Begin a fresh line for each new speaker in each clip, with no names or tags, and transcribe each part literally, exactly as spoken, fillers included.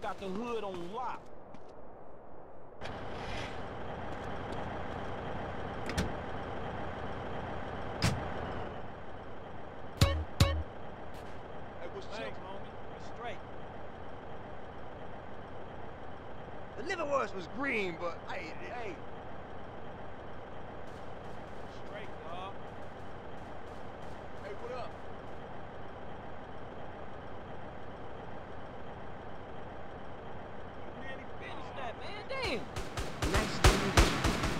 got the hood on lock.
Hey, what's
Thanks, homie. We straight.
The liverwurst was green, but I ate it.
Hey. Straight, dog.
Hey, what up?
You nearly finished that, man. Damn.
Nice to meet you.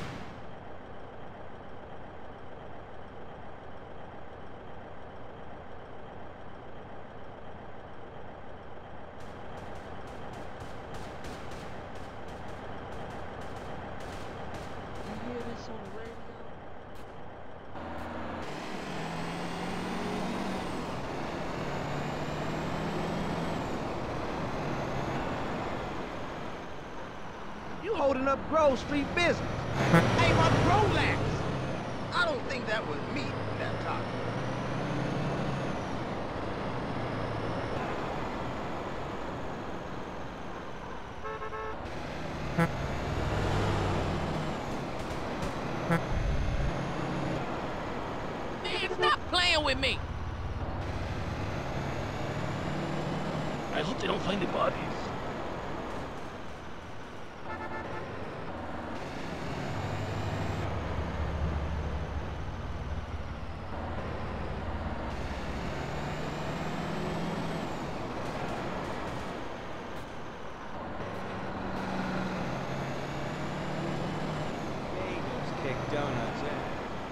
You hear this on the radio?
You holding up Grove Street business. Hey, my Rolex! I don't think that was me that talked.
Man, stop playing with me!
I hope they don't find the bodies.
Bagels kick donuts in.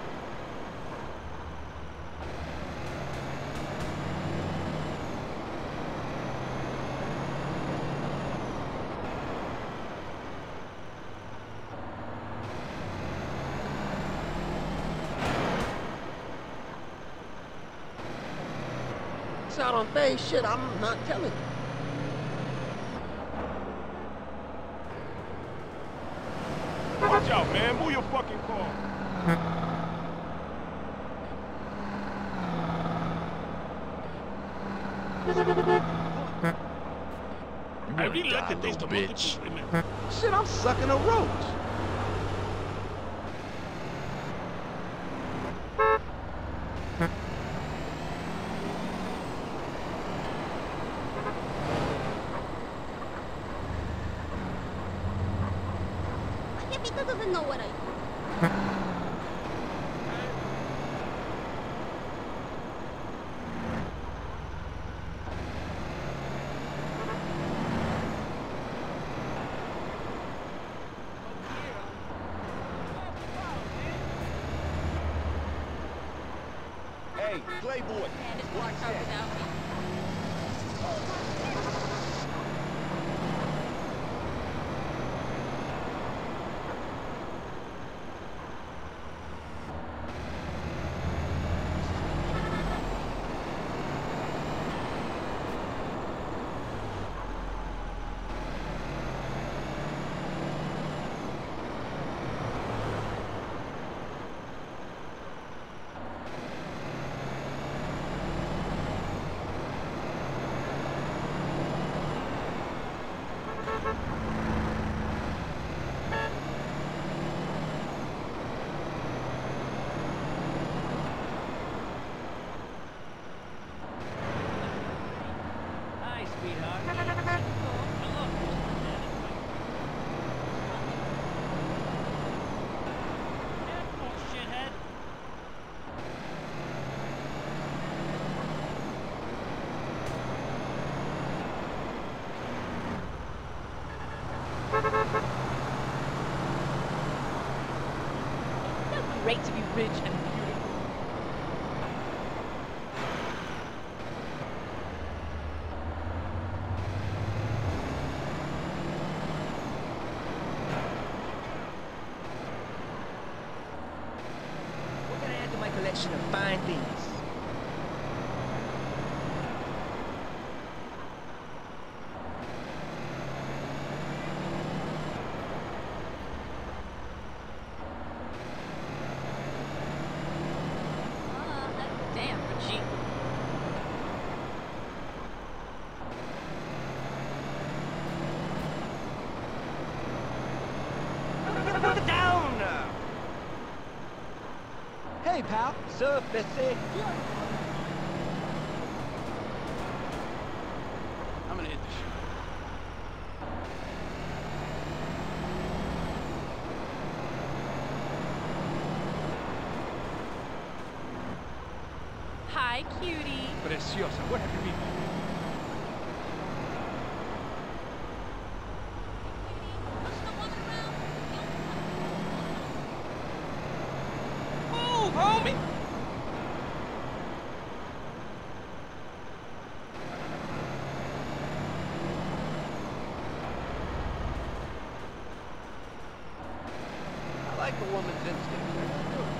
It's out on face shit, I'm not telling you.
Watch out, man. Move your fucking car. I really like the taste of bitch.
Shit, I'm sucking a roach.
Pepito doesn't know what I do.
Hey, Playboy, watch that.
Hi, sweetheart. Shithead.
It's great to be rich and beautiful.
What can I add to my collection of fine things?
Uh, damn, Richie.
Hey, pal.
Sup, Bessie?
I'm gonna hit the shit.
Hi, cutie.
Preciosa, what have you been?
Push the woman around.
Move, homie!
I like a woman's instincts. They're not good.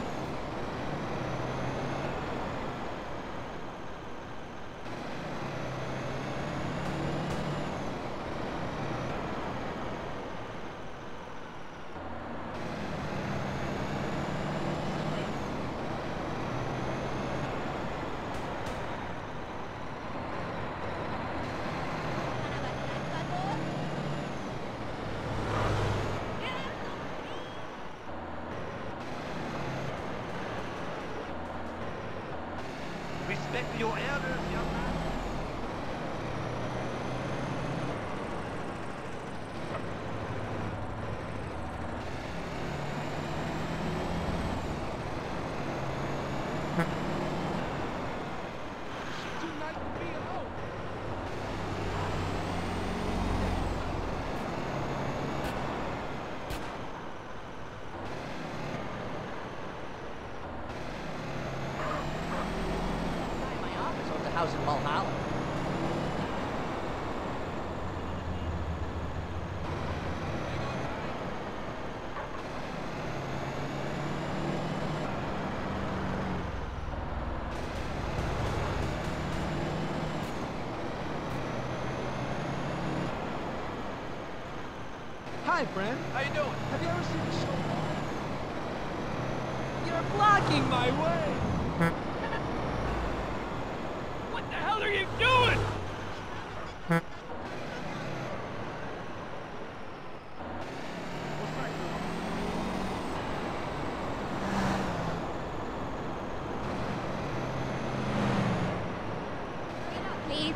Respect your elders, young man.
Too nice to be alone.
My office owns a house in Valhalla.
Hi, friend.
How you doing?
Have you ever seen the show?
You're blocking my way! What the hell are you doing?
Get out, please.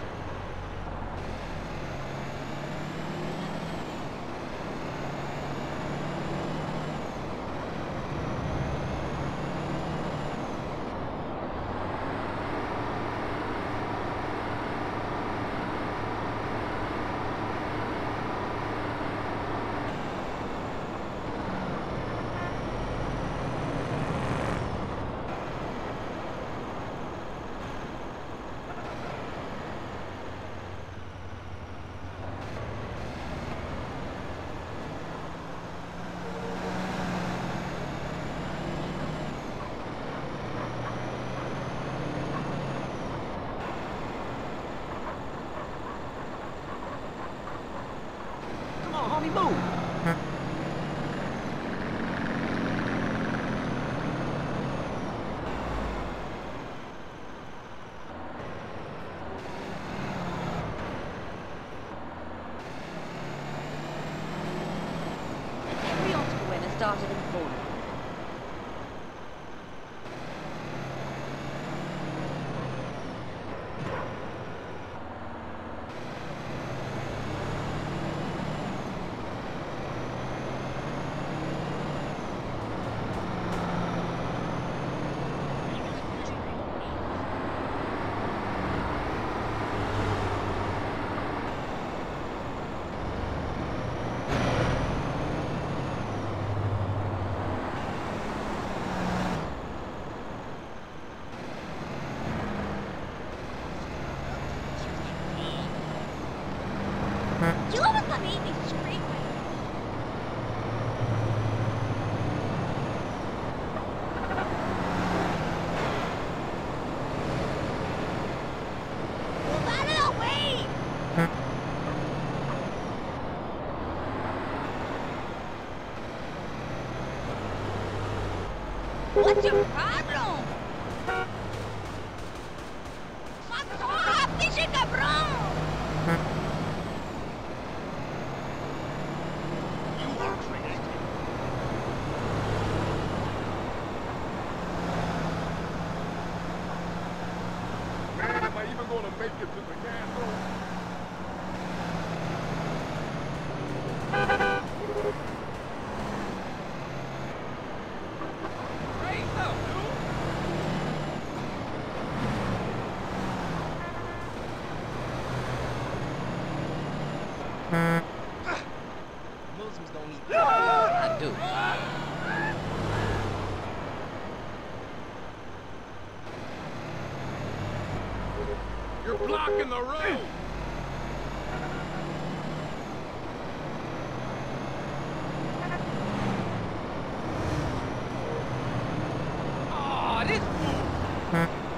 Come on, homie, move.
Every Oscar winner started in porn.
You always let me eat these street Move out of the way! What's your problem? Fuck off, pinche cabrón!
You are crazy. make it to the gas hole. Raise up, dude.
Muslims don't eat.
I
do.
You're blocking the road.
Aw, this fool.